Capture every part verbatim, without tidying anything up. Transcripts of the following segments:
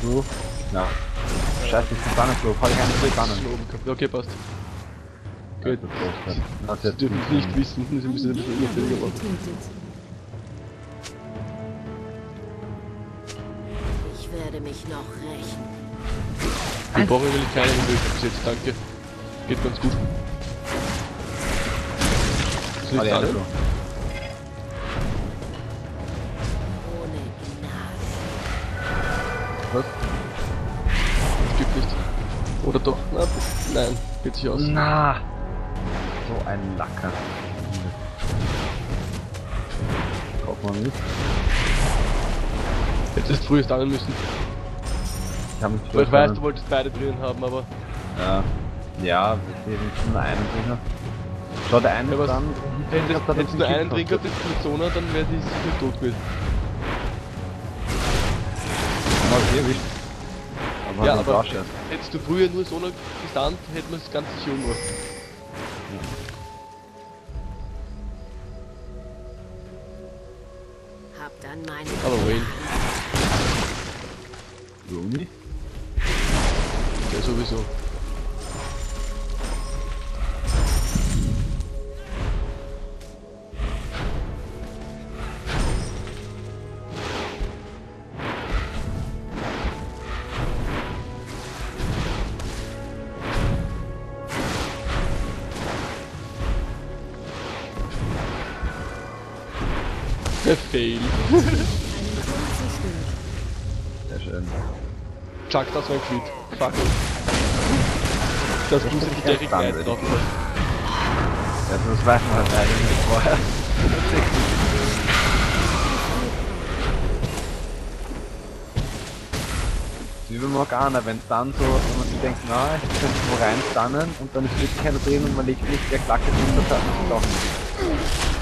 Roof. Ja. Scheiße, ich bin Bannenflug. Hol ich einen Flug Bannen. Okay, passt. Gut. Das Sie dürfen es nicht wissen, Sie müssen ein bisschen unauffälliger machen. Ich werde mich noch rächen. Wir brauchen nämlich keine Hilfe bis jetzt, danke. Geht ganz gut. Das liegt Ah, an. so. Ohne Gnade. Was? Gibt nicht. Oder doch? Na, nein, geht sich aus. Na! So ein Lacker. Guck mal mit. Hättest früher starten müssen. Ich hab mich Weil ich weiß, du wolltest beide drin haben, aber. Ja. Ja, wir sehen nur einen drin. Schau, der eine Ja, was- dann. Hättest, hättest du nur einen drin gehabt jetzt mit Sona, dann wäre die sicher tot gewesen. Ja, okay, erwischt. Aber Ja, das aber auch schon. hättest du früher nur Sona gestunt, hätten wir das Ganze sicher umgebracht. Hab dann meine. Aber Wayne, Rooney? ja sowieso. Der Fail. Sehr schön. Chuck, das war ein Crit. Fuck. Das muss ich direkt dann, rein würde drauf. Ja, das weiß man halt leider nicht vorher. Wie bei Morgana, wenn dann so, wenn man sich denkt, na, ich könnte wo rein stannen und dann ist wirklich keiner drin und man legt nicht der Klacke drunter, dann ist es doch nicht.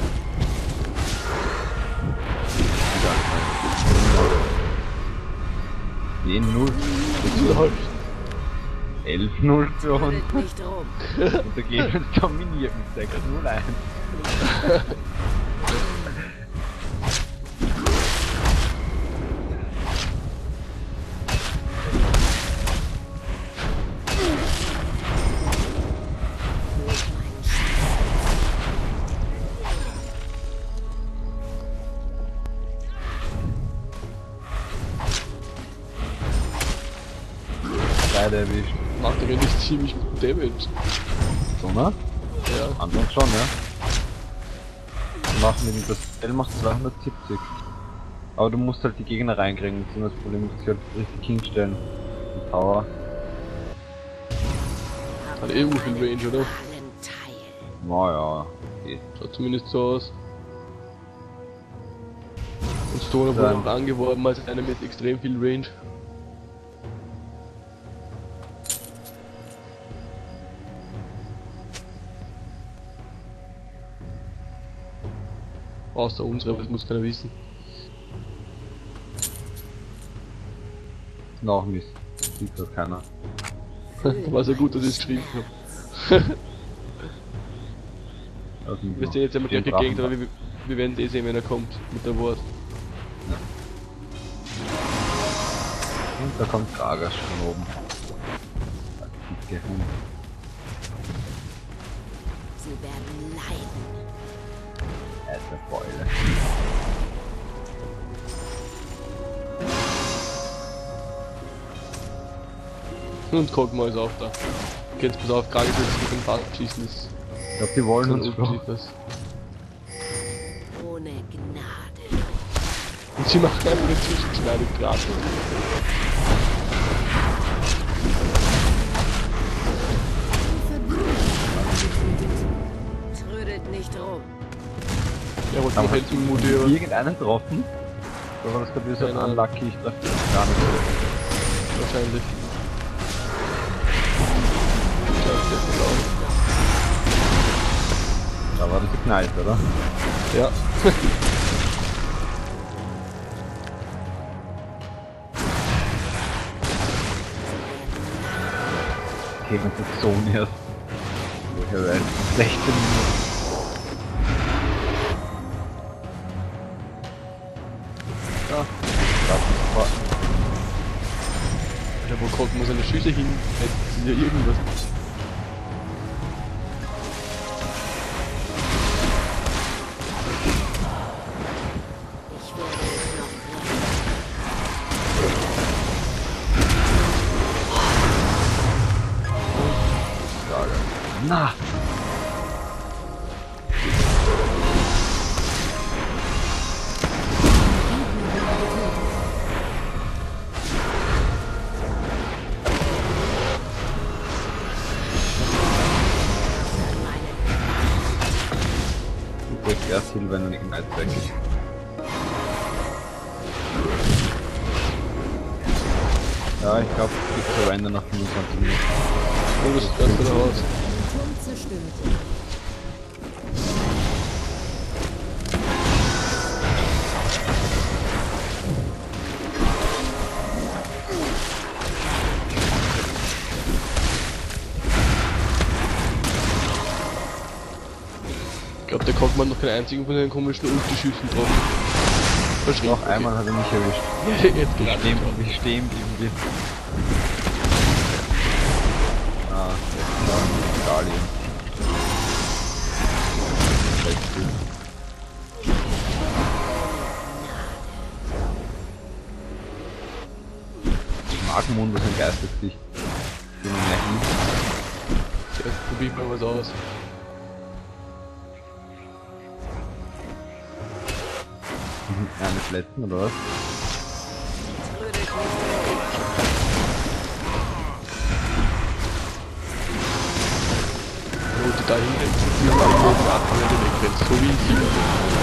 zehn null. elf null für uns. Rüttelt nicht rum. Und dagegen kombiniert mit sechs null eins. Beide erwischt. Macht er nicht ziemlich gut Damage. So, ne? Ja. Anfangs schon, ja. Wir machen eben das L macht zweihundertsiebzig. Aber du musst halt die Gegner reinkriegen, das ist immer das Problem, du musst sie halt richtig hinstellen. Die Tower. Hat eh viel Range, oder? Allen Teil. Naja, geht. Schaut zumindest so aus. Und Stoner wurde Dann- auch angeworben als einer mit extrem viel Range. Außer unsere, aber das muss keiner wissen. Noch Mist. Sieht das keiner. War so gut, dass ich es geschrieben habe. Aus dem Wir stehen jetzt einmal den gleich gegend, Drachen. aber wir, wir werden eh sehen, wenn er kommt mit der Wort. Und da kommt Gragas von oben. Das dicke Hund. Sie werden leiden. Er ist eine Beule. Und Kog'Maw ist auch da. Jetzt pass auf, Kragen wird sich mit dem Fast schießen, das Ich glaube, die wollen kann uns unten bloß. was. Ohne Gnade. Und sie machen einfach eine Zwischenschneidung gerade. Trödelt nicht rum. Er wollte Aber noch hat helfen, Mutter. irgendeinen getroffen? Oder war das gerade wieder so ein Keine Ahnung. Unlucky? Ich treffe das gar nicht. Wahrscheinlich. Ja, das ist auch. Da war das geknallt, oder? Ja. Gegen die Zone erst. Woher weiß sechzehn Minuten. Ja, das ist gucken, wo seine Schüsse hin. Das ist ja irgendwas. Ich werde es noch lernen. Na! Du kriegst erst hin, wenn du nicht Ignite weg ist. Ja, ich glaube, ich surrender nach fünfundzwanzig Minuten. Oh, das ist das wieder raus. Turm zerstört. Ich glaube, der Cockman noch keinen einzigen von den komischen Ulti-Schüssen getroffen. Verschrieben. Noch einmal hat er mich erwischt. Ja, jetzt Wie geht's. stehen, wie stehen blieben wir? Ah, jetzt war Galien. Ich mag Mundus ein Geistesgesicht. Den Energie. Jetzt probier ich mal was aus. Eine Fletzen oder was? Trödelt nicht rum. Wo die da hinrennt, die war immer auf der Abwehr wegrennt, so wie ich hier.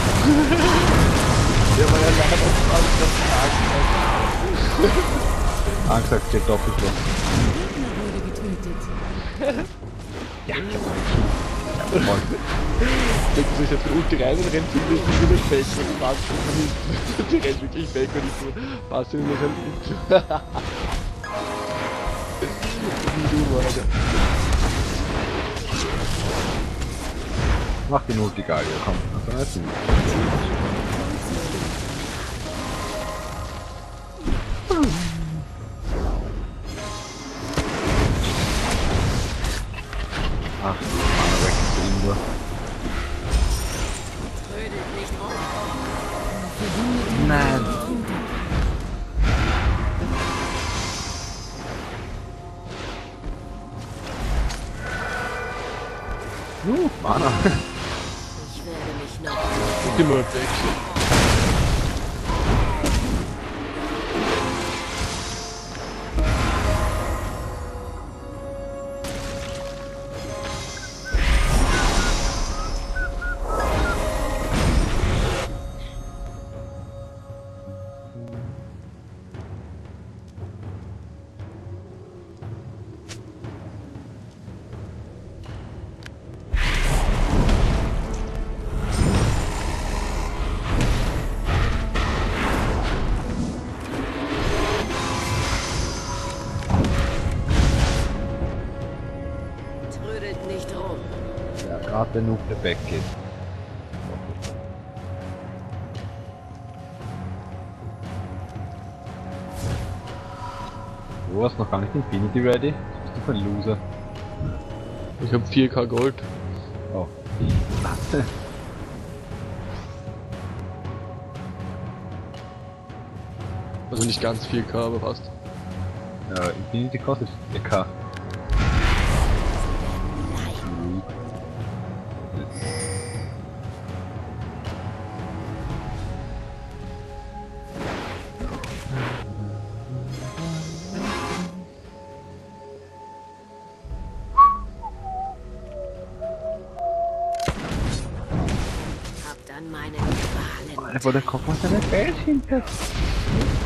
Der war ja leider auf dem anderen Tag. Angesagt, geht doppelt so. Gegner wurde getötet. Ja, ich hab einen Schuh. Ja, voll. Denken Sie sich jetzt mit Ulti rein und rennt sie nicht wieder weg und die Wand schon nicht. Die rennt wirklich weg und ich so, passt in den Hund. Wie du, Alter. Mach die Not egal, ja, komm. Also, jetzt sind Ach, Mana weg zu ihm nur. Trödelt nicht rum. Nein. Uh, Mana. Ich werde mich noch Und die Mörder wechseln. Trödelt nicht rum. Ja, gerade wenn Nuke weggeht. Du hast noch gar nicht Infinity ready? Bist du für ein Loser? Ich hab vier K Gold. Oh. Also nicht ganz vier K, aber fast. Ja, Infinity kostet vier K. Habt an meinen Qualen. Alter, wo der Kopf aus seiner Welt hinter.